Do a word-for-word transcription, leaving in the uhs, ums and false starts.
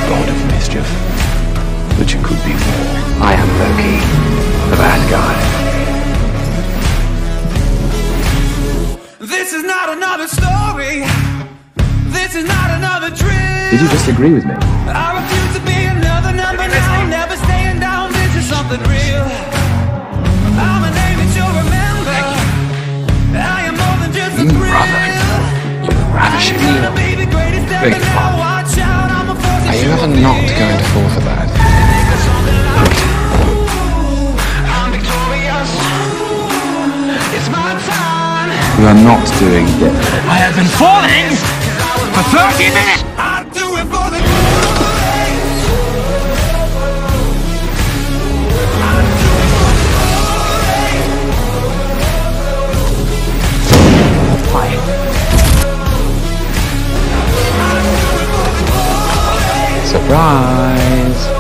god of mischief, but you could be more. I am Loki, the bad guy. This is not another story. This is not another dream. Did you just agree with me? I refuse to be another number now. Never staying down. This is something real. I'm a name that you'll remember. I am more than just a thrill. Brother, you ravishing evil. Big fun. Are you ever not going to fall for that? You are not doing it. I have been falling for thirty minutes! I do it for the Surprise!